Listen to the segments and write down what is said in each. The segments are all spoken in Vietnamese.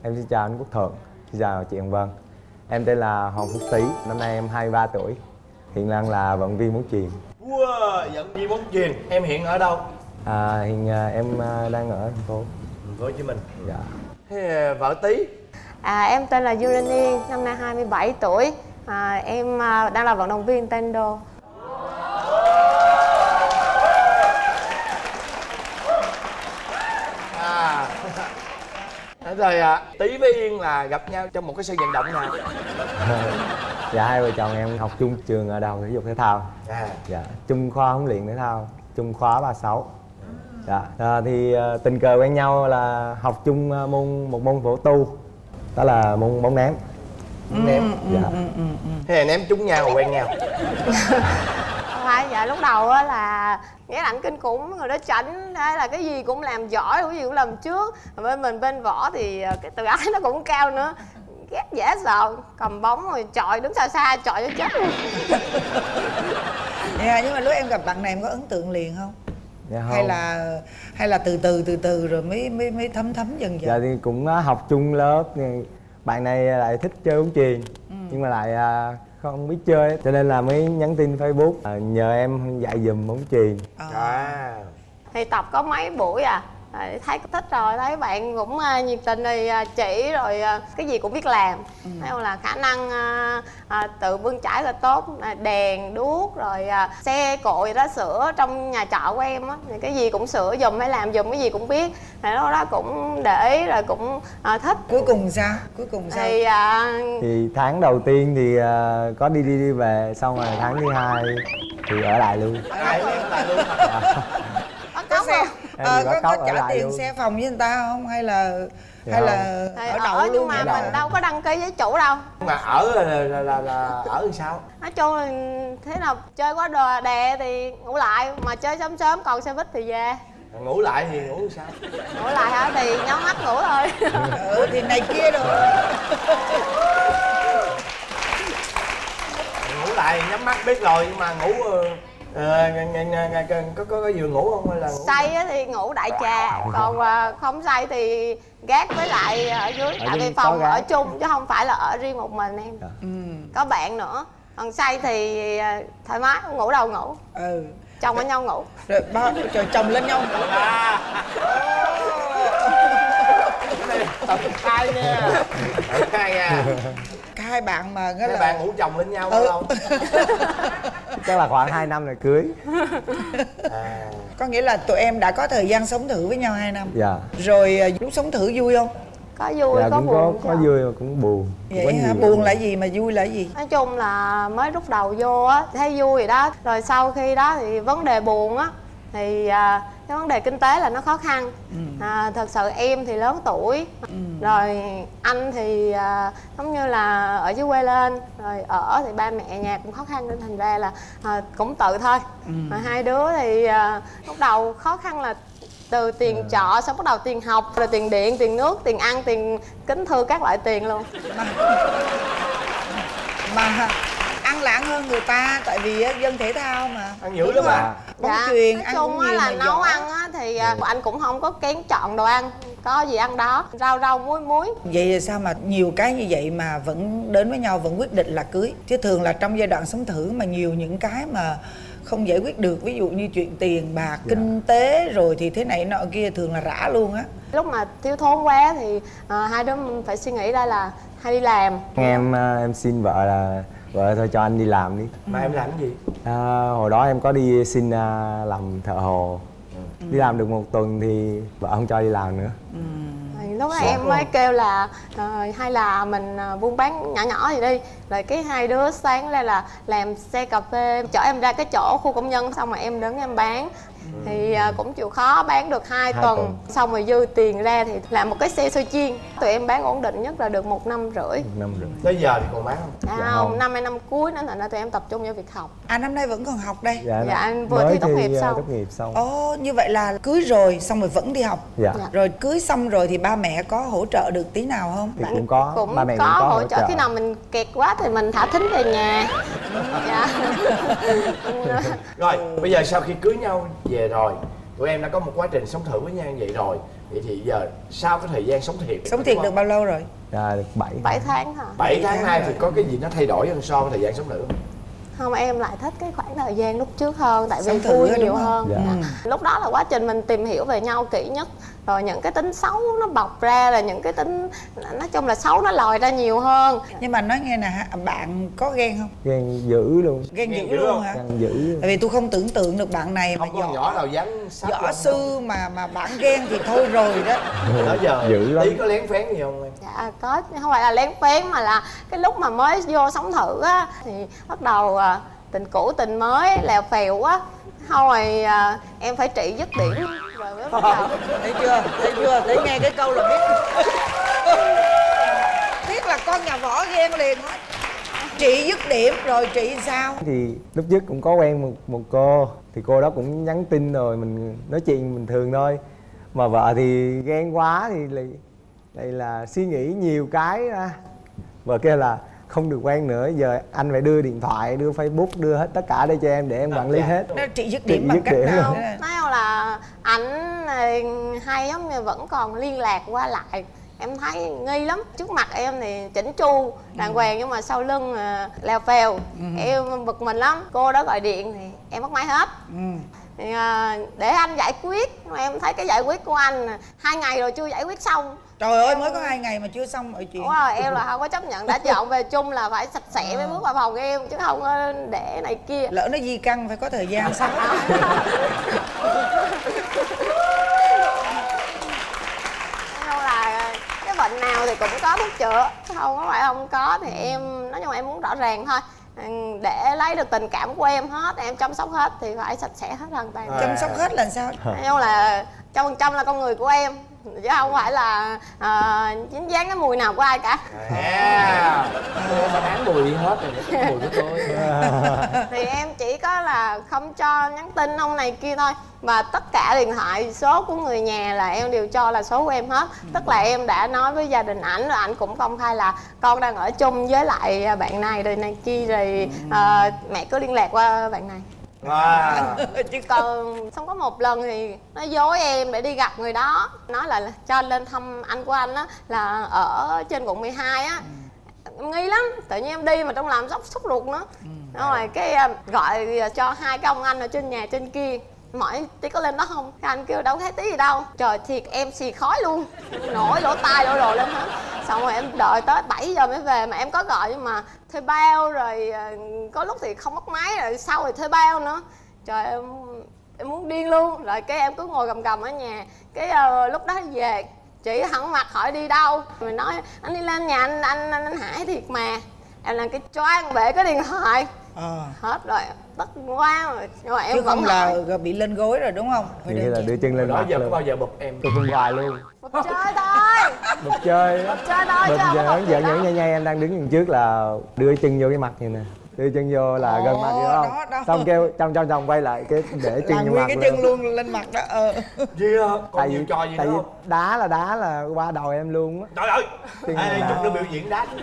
Em xin chào anh Quốc Thuận, xin chào chị Hồng Vân. Em tên là Hoàng Phúc Tý, năm nay em 23 tuổi. Hiện đang là vận động viên bóng chuyền. Wow, vận động viên bóng chuyền. Em hiện ở đâu? Hiện em đang ở thành phố Hồ Chí Minh. Dạ. Thế vợ Tý? Em tên là Dương Linh Yên, năm nay 27 tuổi. Em đang là vận động viên taekwondo. Rồi Tý với Yên là gặp nhau trong một cái sân vận động nào? Dạ, hai vợ chồng em học chung trường ở Đại học Thể dục Thể thao. Dạ, chung khoa huấn luyện thể thao, chung khóa 36. Dạ, thì tình cờ quen nhau là học chung một môn phổ tu, đó là môn bóng ném. Bóng ném. Dạ. Thế là ném trúng nhau rồi quen nhau? Không phải, dạ lúc đầu á là nghĩa là anh kinh khủng, người đó chảnh, thế là cái gì cũng làm giỏi, cái gì cũng làm trước. Mà bên mình bên võ thì cái tự ái nó cũng cao nữa, ghét dễ sợ, cầm bóng rồi chọi đứng xa xa chọi cho chết luôn. Nhưng mà lúc em gặp bạn này em có ấn tượng liền không? Dạ không. Hay là từ từ rồi mới thấm dần dần? Dạ thì cũng học chung lớp, bạn này lại thích chơi bóng chuyền, nhưng mà lại không biết chơi, cho nên là mới nhắn tin Facebook nhờ em dạy giùm bóng chuyền. Thì tập có mấy buổi thấy thích rồi, thấy bạn cũng nhiệt tình thì chỉ rồi cái gì cũng biết làm. Thấy không, là khả năng tự bươn chải là tốt, đèn đuốc rồi xe cộ gì đó sửa trong nhà trọ của em á, thì cái gì cũng sửa giùm hay làm giùm, cái gì cũng biết. Thì lúc đó cũng để ý rồi cũng thích. Cuối cùng sao? Thì tháng đầu tiên thì có đi về, xong rồi tháng thứ hai thì ở lại luôn. Có xe có trả tiền luôn. Xe phòng với người ta không hay là ở đậu luôn? Nhưng mà mình đâu có đăng ký với chủ đâu. Mà ở là ở làm sao? Nói chung là thế nào chơi quá đè thì ngủ lại, mà chơi sớm sớm còn xe buýt thì về. Ngủ lại thì ngủ sao? Ngủ lại hả? Thì nhắm mắt ngủ thôi. Thì này kia rồi. Ngủ lại nhắm mắt biết rồi, nhưng mà ngủ có giường ngủ không hay là ngủ? Say thì ngủ đại trà, còn không say thì gác với lại ở dưới. Tại vì phòng ở chung chứ không phải là ở riêng một mình em. Có bạn nữa. Còn say thì thoải mái, ngủ đâu ngủ. Chồng với nhau ngủ. Rồi chồng lên nhau ngủ. Tập hai nha. Hai bạn mà hai bạn ngủ chồng lên nhau bao lâu? Chắc là khoảng 2 năm rồi cưới. Có nghĩa là tụi em đã có thời gian sống thử với nhau 2 năm. Dạ. Rồi lúc sống thử vui không? Có vui, dạ, có buồn. Có vui mà cũng buồn. Vậy hả? Buồn là gì mà vui là gì? Nói chung là mới lúc đầu vô á thấy vui rồi đó, rồi sau khi đó thì vấn đề buồn á thì cái vấn đề kinh tế là nó khó khăn. Thật sự em thì lớn tuổi, rồi anh thì giống như là ở dưới quê lên, rồi ở thì ba mẹ nhà cũng khó khăn nên thành ra là cũng tự thôi. Mà hai đứa thì lúc đầu khó khăn là từ tiền trọ, xong bắt đầu tiền học, rồi tiền điện, tiền nước, tiền ăn, tiền kính thưa, các loại tiền luôn. Mà ăn là ăn hơn người ta, tại vì dân thể thao mà. Ăn dữ lắm mà. Bóng chuyền nói ăn chung nhiều là nấu giỏi. ăn á thì anh cũng không có kén chọn đồ ăn, có gì ăn đó, rau muối. Vậy là sao mà nhiều cái như vậy mà vẫn đến với nhau, vẫn quyết định là cưới? Chứ thường là trong giai đoạn sống thử mà nhiều những cái mà không giải quyết được, ví dụ như chuyện tiền bạc, kinh tế rồi thì thế này nọ kia, thường là rã luôn á. Lúc mà thiếu thốn quá thì hai đứa phải suy nghĩ ra là hay đi làm. Em xin vợ là vợ thôi cho anh đi làm đi. Mà em làm cái gì? Hồi đó em có đi xin làm thợ hồ. Đi làm được 1 tuần thì vợ không cho đi làm nữa. Lúc đó em mới kêu là hay là mình buôn bán nhỏ gì đi. Rồi cái hai đứa sáng lên là làm xe cà phê, chở em ra cái chỗ khu công nhân, xong rồi em đứng em bán. Thì cũng chịu khó bán được 2 tuần. Xong rồi dư tiền ra thì làm một cái xe xôi chiên. Tụi em bán ổn định nhất là được 1 năm rưỡi. 1 năm rưỡi. Tới giờ thì còn bán không? Dạ không, năm nay năm cuối nên thành ra tụi em tập trung vào việc học. Năm nay vẫn còn học đây? Dạ anh vừa thi tốt nghiệp xong. Ồ, như vậy là cưới rồi xong rồi vẫn đi học. Dạ. Rồi cưới xong rồi thì ba mẹ có hỗ trợ được tí nào không? Thì cũng có, ba mẹ có hỗ trợ. trợ. Khi nào mình kẹt quá thì mình thả thính về nhà. Dạ. Rồi, bây giờ sau khi cưới nhau về rồi, tụi em đã có một quá trình sống thử với nhau như vậy rồi, Vậy thì giờ sau cái thời gian sống thiệt được bao lâu rồi? Dạ được 7 tháng hả? 7 tháng nay thì có cái gì nó thay đổi hơn so với thời gian sống thử không? Không, em lại thích cái khoảng thời gian lúc trước hơn, tại vì Sống thử vui á, nhiều đúng không? hơn. Dạ. Lúc đó là quá trình mình tìm hiểu về nhau kỹ nhất, rồi những cái tính xấu nó bộc ra, là những cái tính nói chung là xấu nó lòi ra nhiều hơn. Nhưng mà nói nghe nè, bạn có ghen không? Ghen dữ luôn. Ghen dữ luôn hả? Ghen dữ. Tại vì tôi không tưởng tượng được bạn này mà Không có nhỏ nào dám sát võ sư mà bạn ghen thì thôi rồi đó. đó giờ Dữ lắm. Tí có lén phén gì không em? Dạ có, không phải là lén phén mà là cái lúc mà mới vô sống thử á thì bắt đầu tình cũ tình mới lèo phèo á, không rồi em phải trị dứt điểm rồi mới bắt đầu. Thấy chưa, thấy nghe cái câu là biết biết là con nhà võ ghen liền á. Trị dứt điểm rồi trị sao? Thì lúc trước cũng có quen một cô, thì cô đó cũng nhắn tin rồi mình nói chuyện bình thường thôi, mà vợ thì ghen quá thì lại là suy nghĩ nhiều cái ra. Vợ kêu là không được quen nữa, giờ anh phải đưa điện thoại, đưa Facebook, đưa hết tất cả đây cho em để em quản lý hết. Nó trị dứt điểm bằng cách nào? Nói không là ảnh hay giống như vẫn còn liên lạc qua lại, em thấy nghi lắm. Trước mặt em thì chỉnh chu đàng hoàng, nhưng mà sau lưng lèo phèo. Em bực mình lắm. Cô đó gọi điện thì em bắt máy hết. Thì, để anh giải quyết, nhưng mà em thấy cái giải quyết của anh 2 ngày rồi chưa giải quyết xong. Trời ơi, mới có 2 ngày mà chưa xong mọi chuyện. Đúng rồi, em là không có chấp nhận. Đã dọn về chung là phải sạch sẽ mới bước vào phòng em, chứ không có để này kia. Lỡ nó di căn phải có thời gian xong. Cái bệnh nào thì cũng có thuốc chữa, không có phải không có. Thì em nói chung là em muốn rõ ràng thôi, để lấy được tình cảm của em hết, em chăm sóc hết thì phải sạch sẽ hết hoàn toàn. Chăm sóc hết là sao? Nói chung là 100% là con người của em, chứ không phải là dính dáng cái mùi nào của ai cả. Tôi bán mùi hết rồi, cái mùi của tôi. Thì em chỉ có là không cho nhắn tin ông này kia thôi, và tất cả điện thoại số của người nhà là em đều cho là số của em hết. Tức là em đã nói với gia đình ảnh rồi, ảnh cũng công khai là con đang ở chung với lại bạn này rồi này kia rồi, mẹ cứ liên lạc qua bạn này. Chứ còn xong có một lần thì nó dối em để đi gặp người đó, nói là cho lên thăm anh của anh á, là ở trên quận 12 á. Em nghi lắm, tự nhiên em đi mà trong làm sốt ruột nữa. Rồi cái gọi cho 2 cái ông anh ở trên nhà trên kia, hỏi tí có lên đó không? Cái anh kêu đâu thấy tí gì đâu. Trời thiệt em xì khói luôn, nổi lỗ tai lỗ đồ lên hết. Xong rồi em đợi tới 7 giờ mới về, mà em có gọi nhưng mà thuê bao rồi, có lúc thì không bắt máy, rồi sau thì thuê bao nữa. Trời em muốn điên luôn. Rồi cái em cứ ngồi gầm ở nhà. Cái lúc đó về chị hẳn mặt hỏi đi đâu, mình nói anh đi lên nhà anh Hải thiệt mà. Em làm cái choang bể cái điện thoại. Hết rồi, tức quá rồi. Nhưng mà em chứ vẫn không là bị lên gối rồi đúng không? Thì là đưa chân lên đó mặt giờ có luôn. bao giờ bực em? Tôi không hoài luôn. bực chơi thôi. Bực chơi. Bực chơi thôi chứ không có bực gì giận đâu. nhảy em đang đứng đằng trước là đưa chân vô cái mặt như nè, đưa chân vô là gần mặt vậy đó không? Đó. Xong kêu trong quay lại cái để chân là vô nguyên mặt cái luôn. chân luôn lên mặt đó. Gì không? Còn nhiều trò gì tại nữa vì không? đá là qua đầu em luôn á. Trời ơi! Chân Ai đá. chụp nó biểu diễn đá.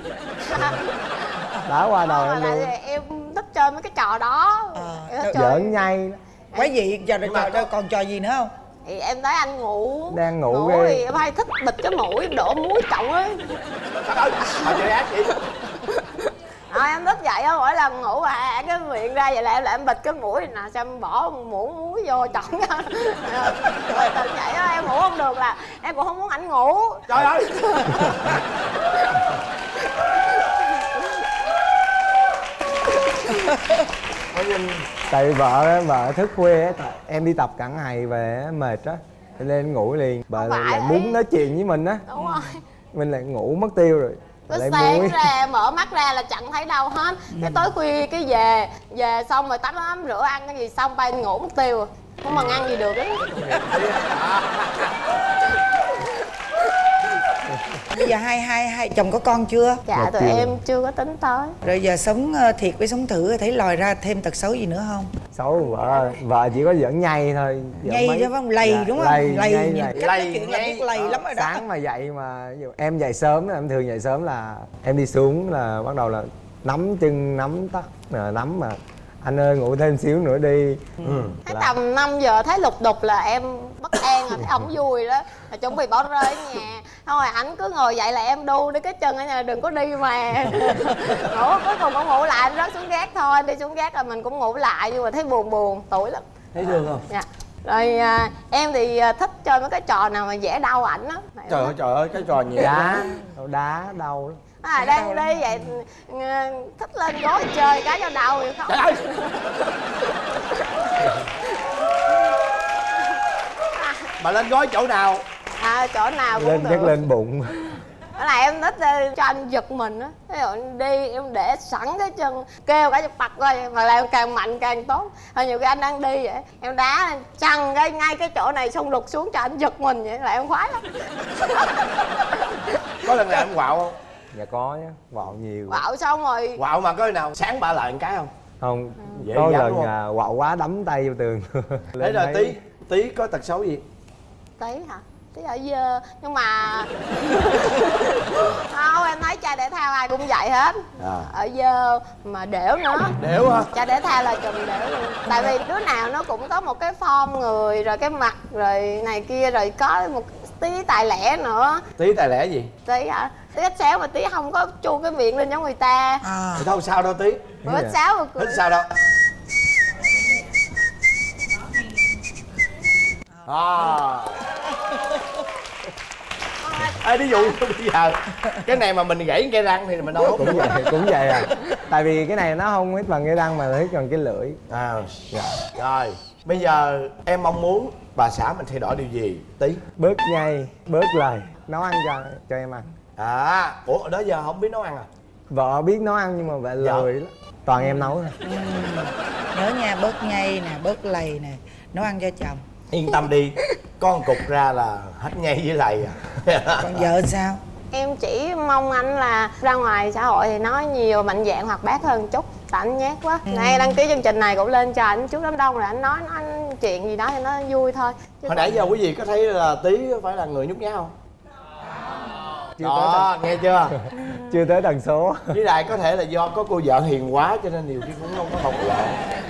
Đá qua đầu Mà em tại luôn. vì em thích chơi mấy cái trò đó. Em thích chơi. Giỡn nhây. Quái gì? Giờ còn trò gì nữa không? Thì em thấy anh ngủ. Đang ngủ ghê. thì em hay thích bịt cái mũi, đổ muối trọng ấy. Trời ơi! Mà chơi ác vậy? Em thích vậy á, mỗi lần ngủ mà cái miệng ra vậy là em bịt cái mũi nè, xong em bỏ muỗng muối vô trọng ra. Rồi tự vậy á, em ngủ không được là em cũng không muốn ảnh ngủ. Trời ơi! Tại vì vợ thức khuya á, em đi tập cả ngày về á, mệt á, cho nên ngủ liền. Vợ lại muốn nói chuyện với mình á, Đúng rồi. mình lại ngủ mất tiêu rồi. Cứ Lại sáng muối. ra mở mắt ra là chẳng thấy đâu hết. Cái tối khuya cái về xong rồi tắm tắm rửa ăn cái gì xong bay ngủ mất tiêu. Không mà ăn gì được á. Bây giờ hai chồng có con chưa? Dạ tụi em chưa có tính tới. Rồi giờ sống thiệt với sống thử thấy lòi ra thêm tật xấu gì nữa không? Xấu vợ chỉ có giỡn nhây thôi. Nhây chứ không lầy đúng không? Lầy Cách nói chuyện là biết lầy lắm rồi đó. Sáng mà dậy mà ví dụ em dậy sớm, em thường dậy sớm là em đi xuống là bắt đầu là nắm chân nắm tóc, nắm mà anh ơi ngủ thêm xíu nữa đi. Thấy tầm 5 giờ thấy lục đục là em bất an rồi, thấy ổng vui đó là chuẩn bị bỏ rơi ở nhà. Thôi ảnh cứ ngồi dậy là em đu đi cái chân ở nhà đừng có đi mà. Ngủ cuối cùng cũng ngủ lại, anh rớt xuống gác thôi, anh đi xuống gác rồi mình cũng ngủ lại nhưng mà thấy buồn buồn, tủi lắm. Thấy thương không? Dạ. Rồi em thì thích chơi mấy cái trò nào mà dễ đau ảnh á. Trời ơi cái trò nhẹ. Đá đau lắm. Đang đi vậy thích lên gối chơi cái cho đau vậy không? Trời ơi. Mà lên gối chỗ nào? Chỗ nào cũng Lên được. chắc lên bụng. Đó là em thích cho anh giật mình á. Ví dụ đi em để sẵn cái chân kêu cả cho bật coi mà làm càng mạnh càng tốt. Thôi nhiều khi anh đang đi vậy em đá chăng cái ngay cái chỗ này xong lục xuống cho anh giật mình vậy là em khoái lắm. Có lần nào em quạo không? Dạ có nhá, quạo nhiều. Quạo xong rồi. Quạo mà có khi nào sáng bả lại một cái không? Không, Dễ có dám lần đúng không? quạo quá đấm tay vô tường. Thế rồi Tí có tật xấu gì? Tí hả? Tí ở dơ nhưng mà không, em thấy trai thể thao ai cũng vậy hết. Ở dơ mà đểu nữa. Đểu hả? Trai thể thao là chùm đểu luôn. Tại vì đứa nào nó cũng có một cái form người rồi cái mặt rồi này kia rồi có một tí tài lẻ nữa. Tí tài lẻ gì? Tí hả? Tí ít xéo mà tí không có chu cái miệng lên giống người ta. Thì đâu sao đâu Tí. Ít xéo mà cười. Ít sao đâu. Ê ví dụ bây giờ cái này mà mình gãy cây răng thì mình đâu cũng vậy à. Tại vì cái này nó không hết bằng cái răng mà hết bằng cái lưỡi. Dạ. Rồi bây giờ em mong muốn bà xã mình thay đổi điều gì Tí? Bớt nhây, bớt lời, nấu ăn cho em ăn. Ủa đó giờ không biết nấu ăn à? Vợ biết nấu ăn nhưng mà vợ lười lắm. Toàn em nấu thôi. Nhớ nha, bớt nhây nè, bớt lầy nè, nấu ăn cho chồng. Yên tâm đi, con cục ra là hết nhây với lầy à. Còn vợ sao? Em chỉ mong anh là ra ngoài xã hội thì nói nhiều, mạnh dạn hoạt bát hơn chút. Tại anh nhát quá. Nay đăng ký chương trình này cũng lên cho anh chút đám đông rồi anh nói anh chuyện gì đó thì nó vui thôi. Hồi nãy giờ quý vị có thấy là Tí phải là người nhút nhát không? Đó, nghe chưa? Chưa tới tần số. Với lại có thể là do có cô vợ hiền quá cho nên nhiều khi cũng không có bộc lộ.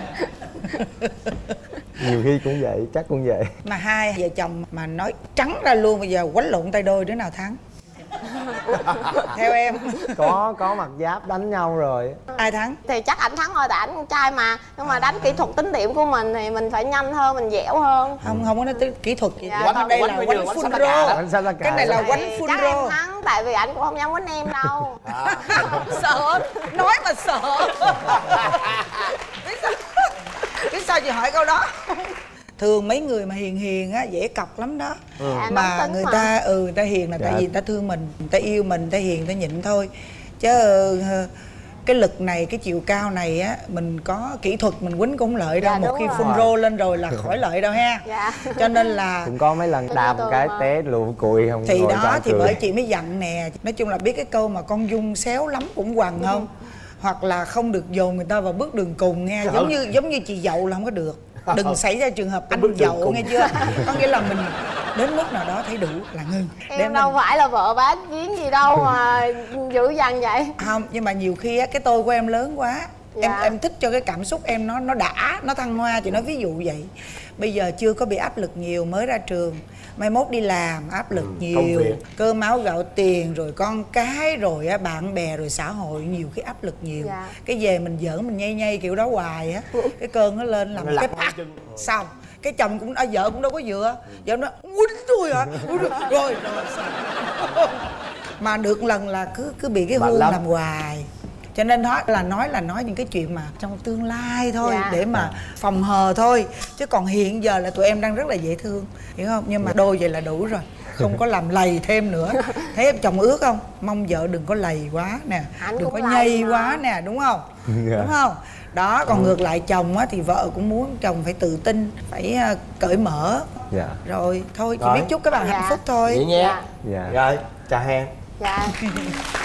Nhiều khi cũng vậy, chắc cũng vậy. Mà hai vợ chồng mà nói trắng ra luôn bây giờ quánh lộn tay đôi đứa nào thắng? Theo em. Có mặt giáp đánh nhau rồi. Ai thắng? Thì chắc ảnh thắng thôi tại ảnh con trai mà. Nhưng mà đánh kỹ thuật tính điểm của mình thì mình phải nhanh hơn, mình dẻo hơn. Không có nói tới kỹ thuật gì. Dạ, Đây là quánh full rô. Cái này là quánh full chắc rô. em thắng tại vì ảnh cũng không dám quánh em đâu. Sợ, nói mà sợ. Biết sao chị hỏi câu đó? Thường mấy người mà hiền hiền á dễ cọc lắm đó. Mà người ta người ta hiền là tại vì người ta thương mình, người ta yêu mình, người ta hiền, người ta nhịn thôi. Chứ cái lực này, cái chiều cao này á, mình có kỹ thuật mình quýnh cũng lợi đâu. Một khi full rô lên rồi là khỏi lợi đâu ha. Cho nên là cũng có mấy lần đạp cái té lụa cùi không. Thì đó thì bởi chị mới dặn nè. Nói chung là biết cái câu mà con dung xéo lắm cũng quằn không? Hoặc là không được dồn người ta vào bước đường cùng nghe. Giống như chị Dậu là không có được. Đừng xảy ra trường hợp anh Dậu nghe chưa? Có nghĩa là mình đến mức nào đó thấy đủ là ngưng. Em đâu phải là vợ bán giếng gì đâu mà dữ dằn vậy. Không, nhưng mà nhiều khi á cái tôi của em lớn quá. Em thích cho cái cảm xúc em nó đã, nó thăng hoa. Chị nói ví dụ vậy. Bây giờ chưa có bị áp lực nhiều, mới ra trường, mai mốt đi làm áp lực nhiều, cơm áo gạo tiền rồi con cái rồi á bạn bè rồi xã hội, nhiều cái áp lực nhiều. Cái về mình giỡn mình nhây nhây kiểu đó hoài á, cái cơn nó lên làm cái bắt xong cái chồng cũng vợ cũng đâu có vừa, vợ nó quýnh tôi hả? Rồi mà được lần là cứ bị cái hương làm hoài. Cho nên nói những cái chuyện mà trong tương lai thôi, để mà phòng hờ thôi. Chứ còn hiện giờ là tụi em đang rất là dễ thương, hiểu không? Nhưng mà đôi vậy là đủ rồi, không có làm lầy thêm nữa. Thấy em chồng ước không? Mong vợ đừng có lầy quá nè, đừng có nhây quá nè, đúng không? Đúng không? Đó, còn ngược lại chồng á thì vợ cũng muốn chồng phải tự tin, phải cởi mở. Rồi thôi, chỉ biết chúc các bạn hạnh phúc thôi. Vậy nha. Rồi, chào Hèn.